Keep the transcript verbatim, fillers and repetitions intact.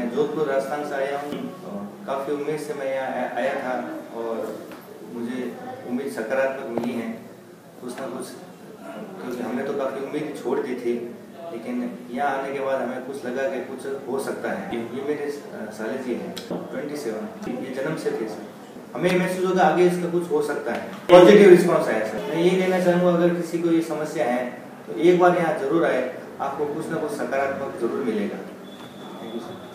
मैं जोधपुर राजस्थान से आया हूँ। काफ़ी उम्मीद से मैं यहाँ आया था और मुझे उम्मीद सकारात्मक मिली है कुछ ना कुछ, क्योंकि हमने तो काफ़ी उम्मीद छोड़ दी थी, लेकिन यहाँ आने के बाद हमें कुछ लगा कि कुछ हो सकता है। ये मेरे साले जी हैं ट्वेंटी सेवन, ये जन्म से थे सर। हमें महसूस होगा आगे इसका कुछ हो सकता है। पॉजिटिव रिस्पांस आया सर। मैं ये कहना चाहूँगा, अगर किसी को ये समस्या है तो एक बार यहाँ जरूर आए, आपको कुछ ना कुछ सकारात्मक जरूर मिलेगा। Thank you sir.